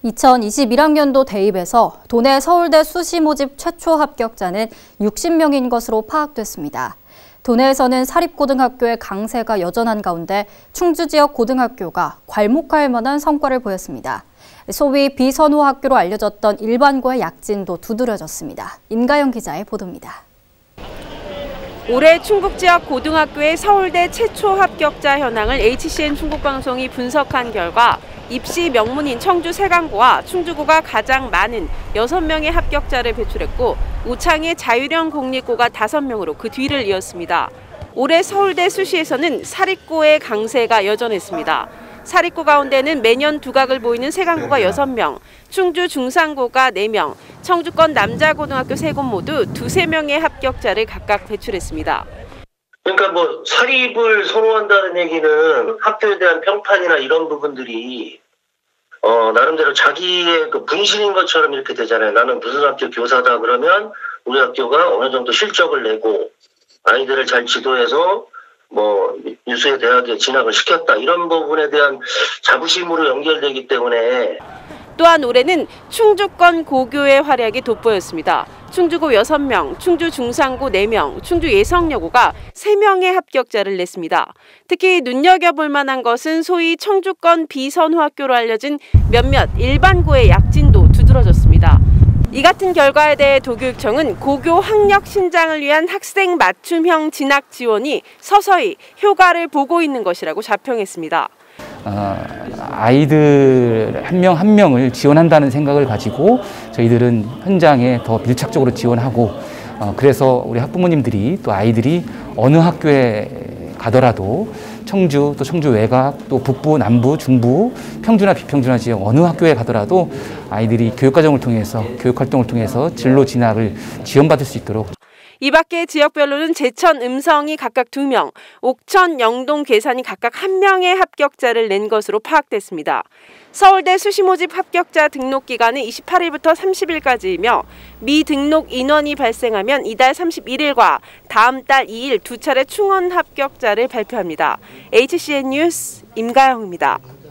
2021학년도 대입에서 도내 서울대 수시 모집 최초 합격자는 60명인 것으로 파악됐습니다. 도내에서는 사립고등학교의 강세가 여전한 가운데 충주 지역 고등학교가 괄목할 만한 성과를 보였습니다. 소위 비선호 학교로 알려졌던 일반고의 약진도 두드러졌습니다. 임가영 기자의 보도입니다. 올해 충북 지역 고등학교의 서울대 최초 합격자 현황을 HCN 충북방송이 분석한 결과 입시 명문인 청주 세강고와 충주고가 가장 많은 6명의 합격자를 배출했고 우창의 자유령 공립고가 5명으로 그 뒤를 이었습니다. 올해 서울대 수시에서는 사립고의 강세가 여전했습니다. 사립고 가운데는 매년 두각을 보이는 세강고가 6명, 충주 중산고가 4명, 청주권 남자고등학교 3곳 모두 2~3명의 합격자를 각각 배출했습니다. 그러니까 뭐 사립을 선호한다는 얘기는 학교에 대한 평판이나 이런 부분들이 나름대로 자기의 그 분신인 것처럼 이렇게 되잖아요. 나는 무슨 학교 교사다 그러면 우리 학교가 어느 정도 실적을 내고 아이들을 잘 지도해서 뭐 유수의 대학에 진학을 시켰다 이런 부분에 대한 자부심으로 연결되기 때문에. 또한 올해는 충주권 고교의 활약이 돋보였습니다. 충주고 6명, 충주 중산고 4명, 충주 예성여고가 3명의 합격자를 냈습니다. 특히 눈여겨볼 만한 것은 소위 청주권 비선호 학교로 알려진 몇몇 일반고의 약진도 두드러졌습니다. 이 같은 결과에 대해 도교육청은 고교 학력 신장을 위한 학생 맞춤형 진학 지원이 서서히 효과를 보고 있는 것이라고 자평했습니다. 아이들 한 명 한 명을 지원한다는 생각을 가지고 저희들은 현장에 더 밀착적으로 지원하고 그래서 우리 학부모님들이 또 아이들이 어느 학교에 가더라도 청주 또 청주 외곽 또 북부 남부 중부 평주나 비평주나 지역 어느 학교에 가더라도 아이들이 교육과정을 통해서 교육활동을 통해서 진로 진학을 지원받을 수 있도록. 이 밖에 지역별로는 제천, 음성이 각각 2명, 옥천, 영동, 괴산이 각각 1명의 합격자를 낸 것으로 파악됐습니다. 서울대 수시 모집 합격자 등록 기간은 28일부터 30일까지이며 미등록 인원이 발생하면 이달 31일과 다음 달 2일 두 차례 충원 합격자를 발표합니다. HCN 뉴스 임가영입니다.